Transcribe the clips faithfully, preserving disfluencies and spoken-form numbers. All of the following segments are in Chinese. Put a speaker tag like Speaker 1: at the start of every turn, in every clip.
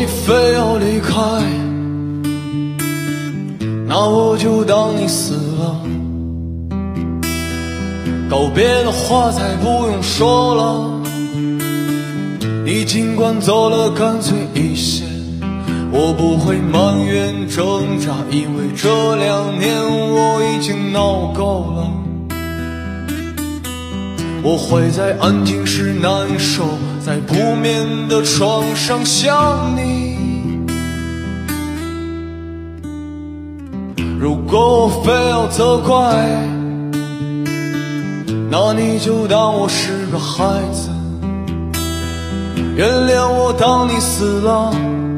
Speaker 1: 非要离开，那我就当你死了。告别的话再不用说了，你尽管走了干脆一些，我不会埋怨挣扎，因为这两年我已经闹够了。我会在安静时难受，在不眠的床上想你。如果我非要责怪，那你就当我是个孩子，原谅我当你死了，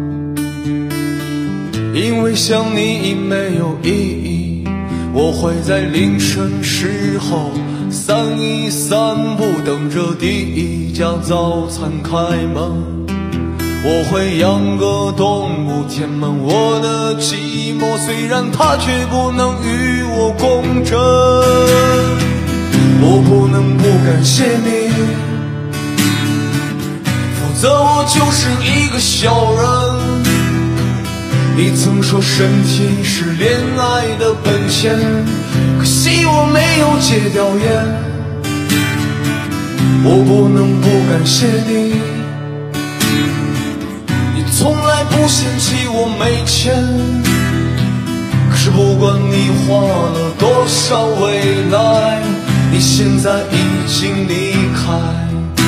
Speaker 1: 因为想你已没有意义。我会在凌晨时候散一散步，等着第一家早餐开门。我会养个动物填满我的寂寞，虽然它却不能与我共振。我不能不感谢你，否则我就是一个小人。你曾说身体是恋爱的本钱，可惜我没有戒掉烟。我不能不感谢你，你从来不嫌弃我没钱，可是不管你花了多少未来，你现在已经离开。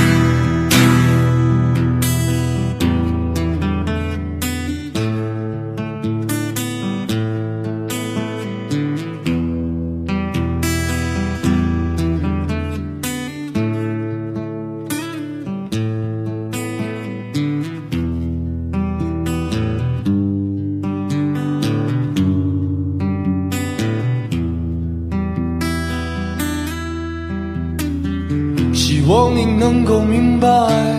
Speaker 1: 希望你能够明白，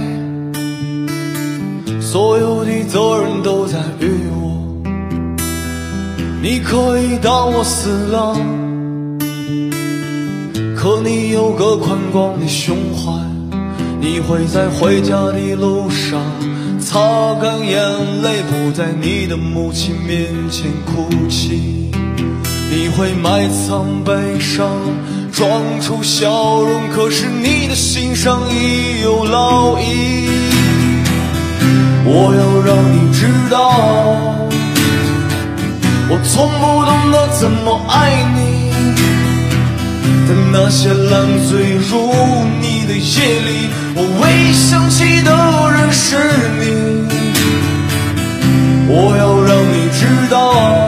Speaker 1: 所有的责任都在于我。你可以当我死了，可你有个宽广的胸怀，你会在回家的路上擦干眼泪，不在你的母亲面前哭泣。你会埋藏悲伤，装出笑容，可是你的心上已有烙印。我要让你知道，我从不懂得怎么爱你，在那些烂醉如泥的夜里，我唯一想起的人是你。我要让你知道，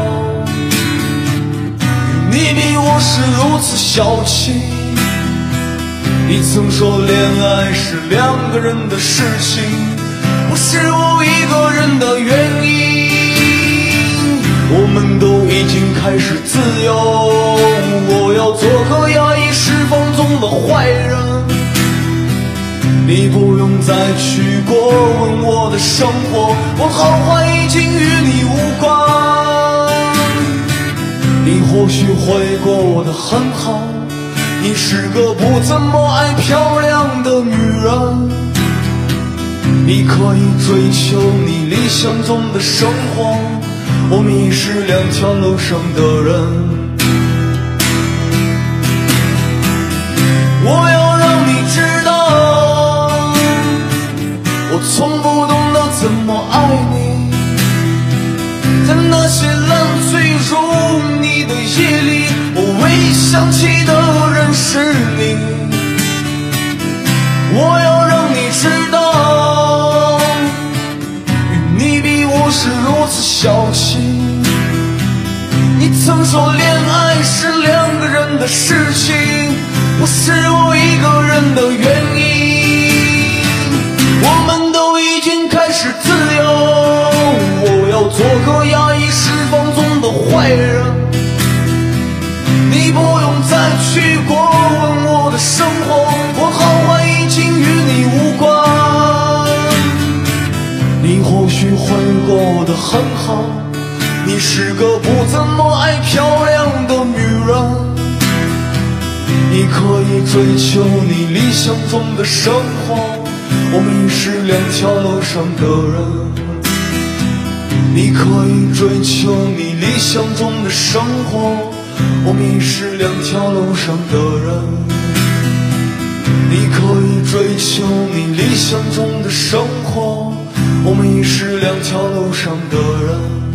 Speaker 1: 你比我是如此小气。你曾说恋爱是两个人的事情，不是我一个人的原因。我们都已经开始自由，我要做个压抑释放中的坏人。你不用再去过问我的生活，我好坏已经与你无关。你或许会过得很好，你是个不怎么爱漂亮的女人。你可以追求你理想中的生活，我们已是两条路上的人。我要让你知道，我从不懂得怎么爱你，在那些烂醉如泥的夜里，我唯一想起的人是你。我要让你知道，与你比我是如此小气。你曾说恋爱是两个人的事情，不是我一个人的原因。我们都已经开始自由，我要做个压抑释放中的坏人。你不用再去过问我的生活，我好坏已经与你无关。你或许会过得很好，你是个不怎么爱漂亮的女人。你可以追求你理想中的生活，我们已是两条路上的人。 你可以追求你理想中的生活，我们已是两条路上的人。你可以追求你理想中的生活，我们已是两条路上的人。